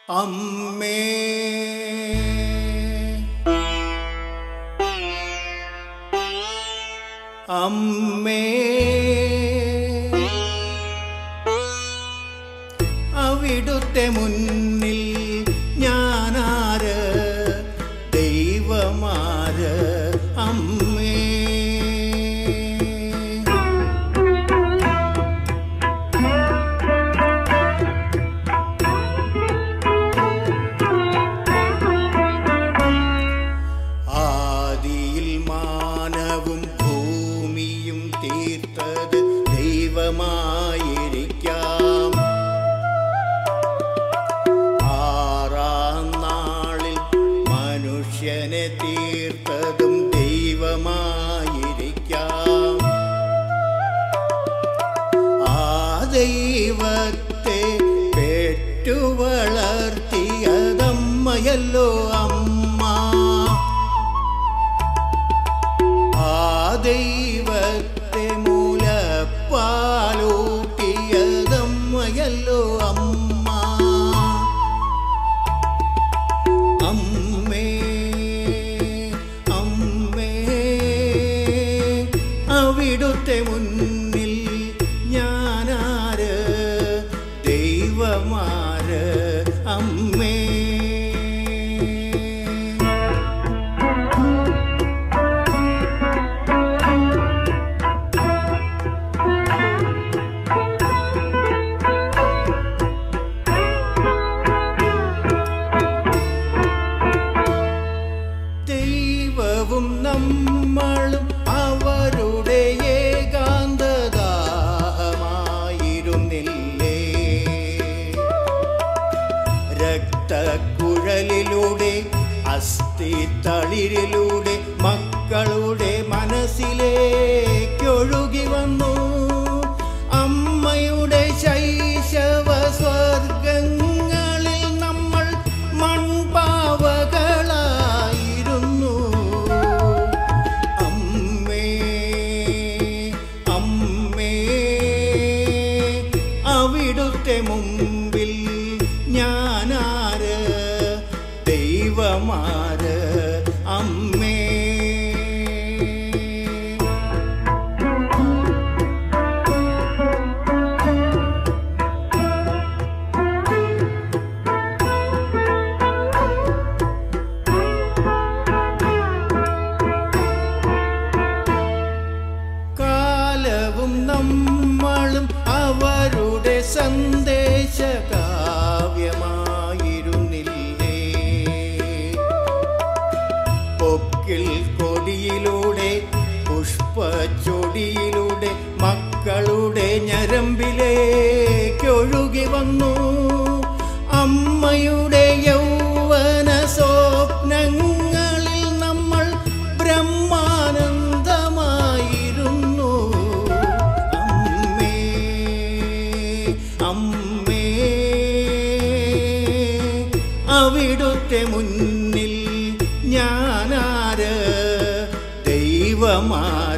അമ്മേ അമ്മേ അവിടുത്തെ മുന്നിൽ ഞാനാര് ദൈവമാര് അമ്മേ ആദിയിൽ മാനവും ഭൂമിയും തീർത്തത് ദൈവമായിരിക്കാം. ആറാം നാളിൽ മനുഷ്യനെ തീർത്തതും ദൈവമായിരിക്കാം. ആ ദൈവത്തെ പെറ്റുവളർത്തിയതമ്മയല്ലോ അമ്മ. ആ ദൈവത്തെ മുലപ്പാലൂട്ടിയതമ്മയല്ലോ അമ്മ. അമ്മേ അമ്മേ അവിടുത്തെ മുന്നിൽ ഞാനാര് ദൈവമാര് അമ്മേ. ദൈവവും നമ്മളും അവരുടെ ഏകാന്തദാഹമായിരുന്നില്ലേ? രക്തക്കുഴലിലൂടെ അസ്ഥിത്തളിരിലൂടെ മക്കളുടെ മനസ്സിലേക്കൊഴുകി വന്നു. അമ്മയുടെ ശൈശവ സ്വർഗങ്ങളിൽ നമ്മൾ മൺപാവകളായിരുന്നു. അമ്മേ അമ്മേ അവിടുത്തെ മുമ്പിൽ ഞാനാര് ദൈവമാര് അമ്മേ. കാലവും നമ്മളും അവരുടെ സന്ദേശ കാവ്യമായിരുന്നില്ലേ? പൊക്കിൽ കൊടിയിലൂടെ പുഷ്പച്ചൊടിയിലൂടെ മക്കളുടെ ഞരമ്പിലേക്കൊഴുകി വന്നു. അമ്മയുടെ യൗവന സ്വപ്നങ്ങളിൽ നമ്മൾ ബ്രഹ്മാനന്ദമായിരുന്നു. അമ്മേ അമ്മേ അവിടുത്തെ മുന്നിൽ ഞാനാര് ദൈവമാ